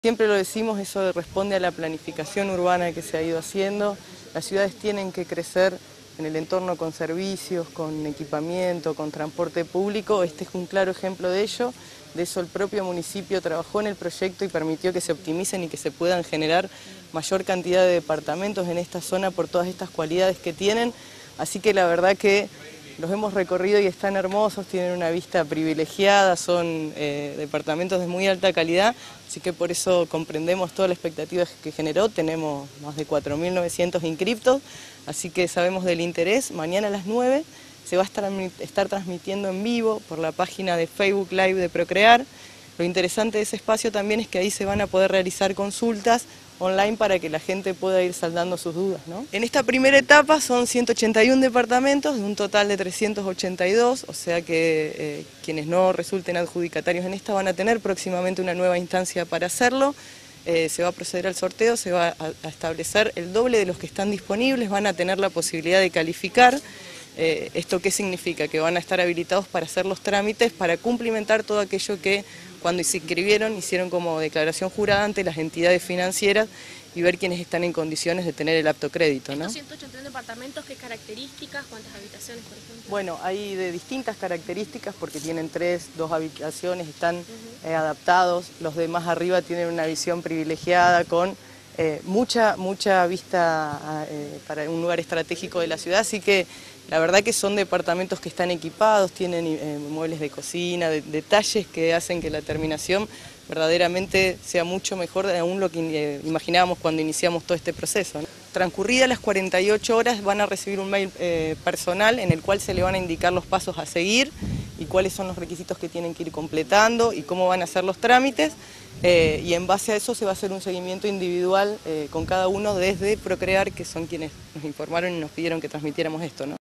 Siempre lo decimos, eso responde a la planificación urbana que se ha ido haciendo. Las ciudades tienen que crecer en el entorno con servicios, con equipamiento, con transporte público. Este es un claro ejemplo de ello. De eso el propio municipio trabajó en el proyecto y permitió que se optimicen y que se puedan generar mayor cantidad de departamentos en esta zona por todas estas cualidades que tienen. Así que la verdad que los hemos recorrido y están hermosos, tienen una vista privilegiada, son departamentos de muy alta calidad, así que por eso comprendemos toda la expectativa que generó. Tenemos más de 4.900 inscriptos, así que sabemos del interés. Mañana a las 9 se va a estar transmitiendo en vivo por la página de Facebook Live de Procrear. Lo interesante de ese espacio también es que ahí se van a poder realizar consultas online para que la gente pueda ir saldando sus dudas, ¿no? En esta primera etapa son 181 departamentos de un total de 382, o sea que quienes no resulten adjudicatarios en esta van a tener próximamente una nueva instancia para hacerlo. Se va a proceder al sorteo, se va a establecer el doble de los que están disponibles, van a tener la posibilidad de calificar. ¿Esto qué significa? Que van a estar habilitados para hacer los trámites, para cumplimentar todo aquello que cuando se inscribieron hicieron como declaración jurada ante las entidades financieras y ver quiénes están en condiciones de tener el apto crédito, ¿no? ¿Estos 181 departamentos, qué características, cuántas habitaciones, por ejemplo? Bueno, hay de distintas características porque tienen 2 habitaciones, están adaptados. Los de más arriba tienen una visión privilegiada con mucha vista para un lugar estratégico de la ciudad, así que la verdad que son departamentos que están equipados, tienen muebles de cocina, detalles que hacen que la terminación verdaderamente sea mucho mejor de aún lo que imaginábamos cuando iniciamos todo este proceso, ¿no? Transcurridas las 48 horas van a recibir un mail personal en el cual se le van a indicar los pasos a seguir y cuáles son los requisitos que tienen que ir completando y cómo van a hacer los trámites. Y en base a eso se va a hacer un seguimiento individual con cada uno desde Procrear, que son quienes nos informaron y nos pidieron que transmitiéramos esto, ¿no?